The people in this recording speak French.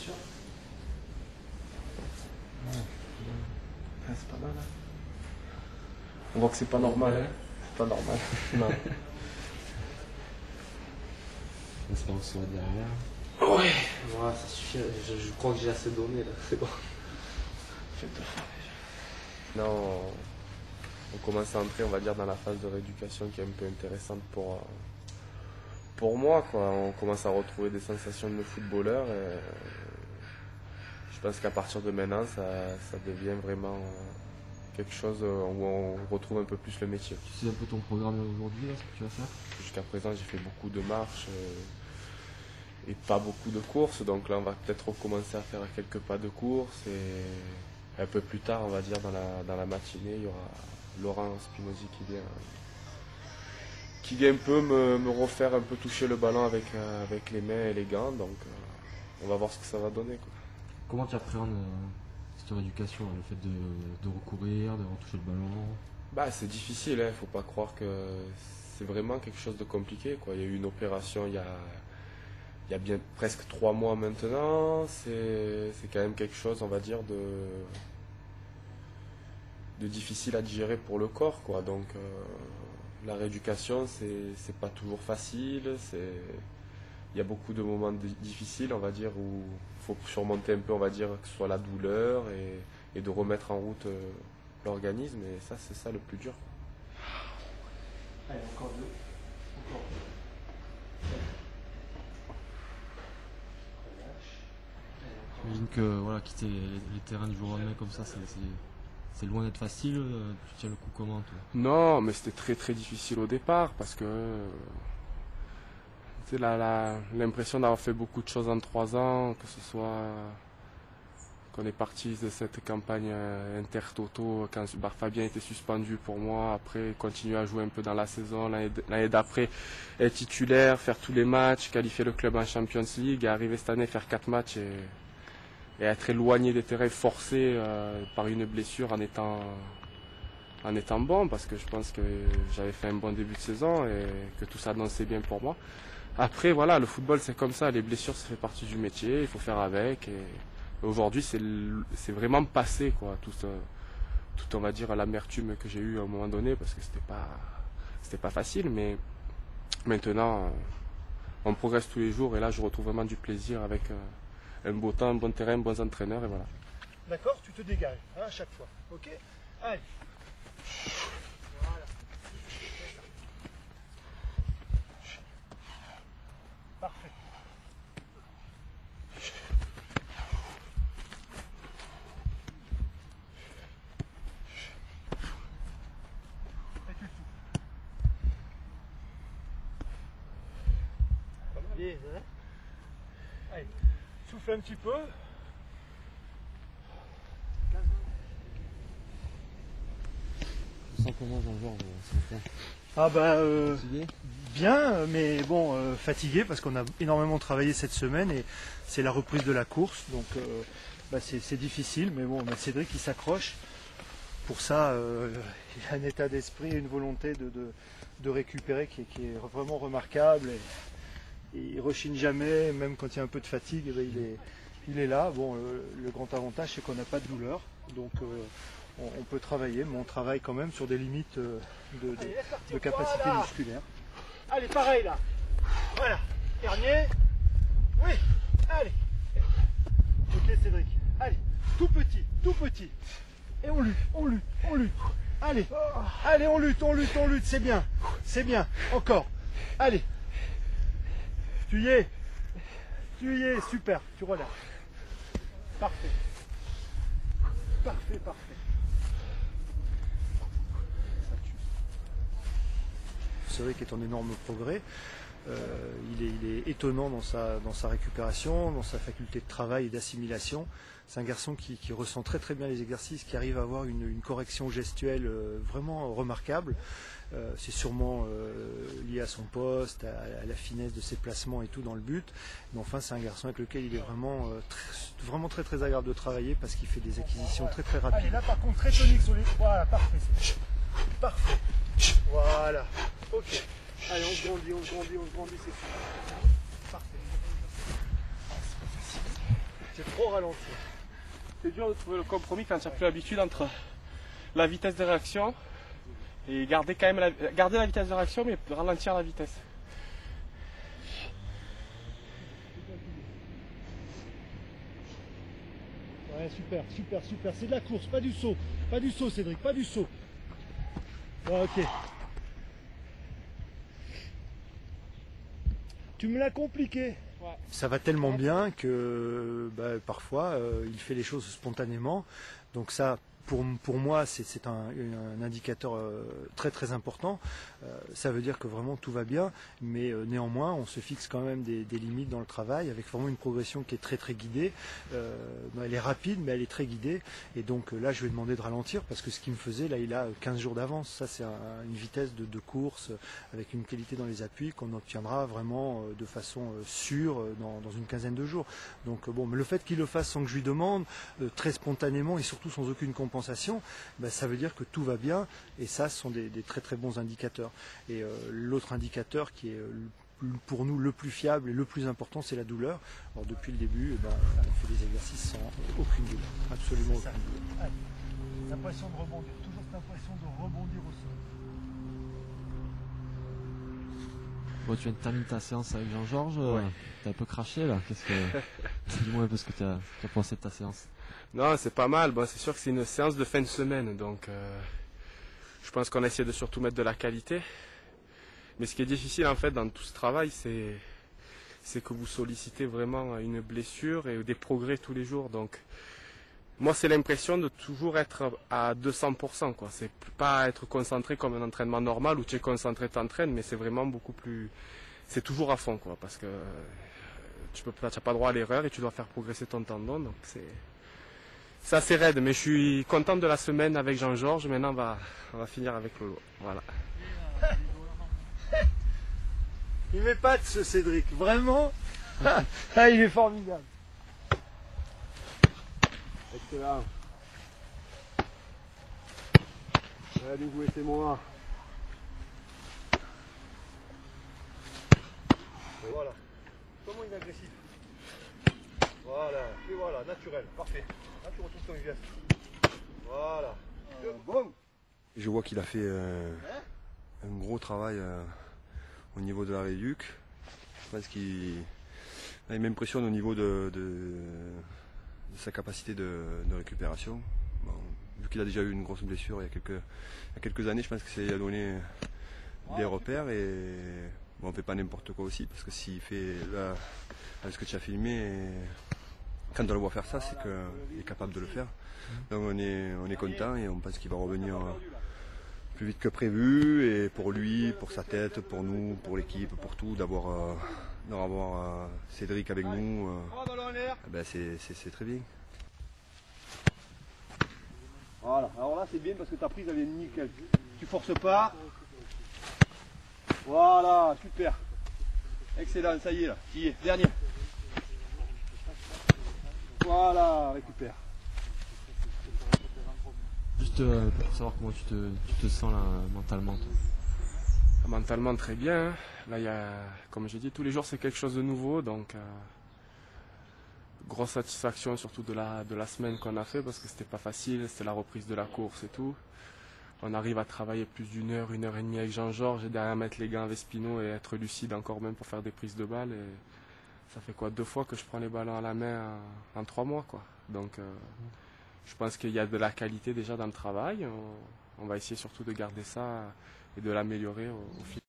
sûr. Ah, c'est pas mal. Hein. On voit que c'est pas normal. Hein. C'est pas normal. Non. J'espère que ça va derrière. Ouais. Voilà, ça suffit. Je crois que j'ai assez donné là. C'est bon. Faites de faire déjà. Non, on commence à entrer, on va dire, dans la phase de rééducation qui est un peu intéressante pour moi, quoi. On commence à retrouver des sensations de footballeur. Et je pense qu'à partir de maintenant, ça devient vraiment quelque chose où on retrouve un peu plus le métier. Tu sais un peu ton programme aujourd'hui, là, ce que tu vas faire? Jusqu'à présent, j'ai fait beaucoup de marches et pas beaucoup de courses. Donc là, on va peut-être recommencer à faire quelques pas de course. Et un peu plus tard, on va dire, dans la matinée, il y aura Laurent Spinozzi qui vient un peu me refaire un peu toucher le ballon avec les mains et les gants. Donc on va voir ce que ça va donner, quoi. Comment tu appréhendes cette rééducation, le fait de recourir, de retoucher le ballon? Bah, c'est difficile, hein. Faut pas croire que c'est vraiment quelque chose de compliqué, quoi. Il y a eu une opération il y a bien presque 3 mois maintenant. C'est quand même quelque chose, on va dire, de difficile à digérer pour le corps, quoi. Donc la rééducation, c'est pas toujours facile. Il y a beaucoup de moments difficiles, on va dire, où il faut surmonter un peu, on va dire, que ce soit la douleur et de remettre en route l'organisme. Et ça, c'est ça le plus dur. Allez, encore deux. Encore deux. Relâche. J'imagine que voilà, quitter les terrains du jour au lendemain comme ça, c'est loin d'être facile. Tu tiens le coup comment, toi? Non, mais c'était très très difficile au départ parce que tu sais, l'impression d'avoir fait beaucoup de choses en 3 ans, que ce soit qu'on est parti de cette campagne Inter-Toto quand Fabien était suspendu pour moi, après continuer à jouer un peu dans la saison, l'année d'après être titulaire, faire tous les matchs, qualifier le club en Champions League, et arriver cette année faire 4 matchs et être éloigné des terrains, forcé par une blessure en étant bon, parce que je pense que j'avais fait un bon début de saison et que tout s'annonçait bien pour moi. Après, voilà, le football c'est comme ça, les blessures ça fait partie du métier, il faut faire avec. Et aujourd'hui c'est vraiment passé, quoi, tout on va dire l'amertume que j'ai eue à un moment donné, parce que c'était pas facile, mais maintenant on progresse tous les jours et là je retrouve vraiment du plaisir avec un beau temps, un bon terrain, bons entraîneurs et voilà. D'accord, tu te dégages, hein, à chaque fois. Ok. Allez. Voilà. Parfait. Et tu souffles. Pas mal. Bien, hein. Allez, souffle un petit peu. Tu sens comment, Jean-Georges, ce matin? Ah bah Fatigué? bien, mais bon, fatigué parce qu'on a énormément travaillé cette semaine et c'est la reprise de la course, donc bah, c'est difficile, mais bon, Cédric il s'accroche. Pour ça, il a un état d'esprit et une volonté de récupérer qui est vraiment remarquable. Et il rechigne jamais, même quand il y a un peu de fatigue, eh ben, il est là. Bon, le grand avantage c'est qu'on n'a pas de douleur, donc on peut travailler, mais on travaille quand même sur des limites de capacité Voilà. musculaire. Allez, pareil là. Voilà. Dernier. Oui. Allez. Ok Cédric, Allez. Tout petit, tout petit. et on lutte, on lutte, on lutte. Allez, allez, on lutte, c'est bien, encore. Allez. Tu y es, super, tu relâches. Parfait. Parfait, parfait. Cédric est en énorme progrès. Il est étonnant dans sa récupération, dans sa faculté de travail et d'assimilation. C'est un garçon qui ressent très très bien les exercices, qui arrive à avoir une correction gestuelle vraiment remarquable. C'est sûrement lié à son poste, à la finesse de ses placements et tout dans le but. Mais enfin, c'est un garçon avec lequel il est vraiment très très agréable de travailler parce qu'il fait des acquisitions très très Allez, rapides. là par contre, très tonique sur les. Voilà, parfait. Parfait. Voilà. Ok. Allez, on se grandit, c'est tout. Parfait. J'ai trop ralenti. C'est dur de trouver le compromis quand tu n'as plus l'habitude entre la vitesse de réaction et garder quand même garder la vitesse de réaction mais ralentir la vitesse. Ouais, super, super, super. C'est de la course, pas du saut. Pas du saut, Cédric, pas du saut. Ouais, ok. Tu me l'as compliqué. Ça va tellement bien que parfois il fait les choses spontanément. Donc ça, pour moi, c'est un indicateur très très important. Ça veut dire que vraiment tout va bien, mais néanmoins, on se fixe quand même des limites dans le travail, avec vraiment une progression qui est très très guidée. Elle est rapide, mais elle est très guidée. Et donc là, je vais demander de ralentir, parce que ce qu'il me faisait, là, il a 15 jours d'avance. Ça, c'est une vitesse de course avec une qualité dans les appuis qu'on obtiendra vraiment de façon sûre dans une quinzaine de jours. Donc bon, mais le fait qu'il le fasse sans que je lui demande, très spontanément et surtout sans aucune compensation, ça veut dire que tout va bien, et ça, ce sont des très très bons indicateurs. Et l'autre indicateur qui est pour nous le plus fiable et le plus important, c'est la douleur. Alors depuis le début, on fait des exercices sans aucune douleur, absolument aucune douleur. Allez. L'impression de rebondir, toujours cette impression de rebondir au sol. Bon, tu viens de terminer ta séance avec Jean-Georges, t'as un peu craché là. Dis-moi un peu ce que tu as pensé de ta séance. Non, c'est pas mal. Bon, c'est sûr que c'est une séance de fin de semaine, donc je pense qu'on a essayé de surtout mettre de la qualité. Mais ce qui est difficile en fait dans tout ce travail, c'est que vous sollicitez vraiment une blessure et des progrès tous les jours. Donc moi, c'est l'impression de toujours être à 200%, quoi. C'est pas être concentré comme un entraînement normal où tu es concentré, t'entraînes, mais c'est vraiment beaucoup plus. C'est toujours à fond, quoi, parce que tu n'as pas droit à l'erreur et tu dois faire progresser ton tendon. Donc c'est assez raide, mais je suis content de la semaine avec Jean-Georges. Maintenant, on va finir avec Lolo. Voilà. Il m'épate ce Cédric, vraiment. Ah, il est formidable. Excellent. Allez jouer, c'est moi. Voilà. Comment il est agressif. Voilà. Et voilà, naturel, parfait. Là, tu retrouves ton geste. Voilà. Bon. Je vois qu'il a fait un gros travail au niveau de la réduc. Je pense qu'il m'impressionne au niveau de sa capacité de récupération. Bon, vu qu'il a déjà eu une grosse blessure il y a quelques années, je pense que ça lui a donné des repères, et bon, on ne fait pas n'importe quoi aussi, parce que s'il fait là, avec ce que tu as filmé, quand on le voit faire ça, c'est qu'il est capable de le faire. Donc on est content et on pense qu'il va revenir plus vite que prévu, et pour lui, pour sa tête, pour nous, pour l'équipe, pour tout, d'avoir Cédric avec nous, c'est très bien. Voilà, alors là c'est bien parce que ta prise elle est nickel. Tu forces pas. Voilà, super. Excellent, ça y est là, tu y es, dernier. Voilà, récupère. Juste pour savoir comment tu te sens là, mentalement, toi. Mentalement très bien. Là, comme j'ai dit, tous les jours c'est quelque chose de nouveau, donc grosse satisfaction surtout de la semaine qu'on a fait, parce que c'était pas facile, c'était la reprise de la course et tout. On arrive à travailler plus d'une heure et demie avec Jean-Georges, et derrière mettre les gants à Vespino et être lucide encore même pour faire des prises de balles. Et ça fait quoi, 2 fois que je prends les ballons à la main en 3 mois, quoi. Donc je pense qu'il y a de la qualité déjà dans le travail. On va essayer surtout de garder ça et de l'améliorer au fil.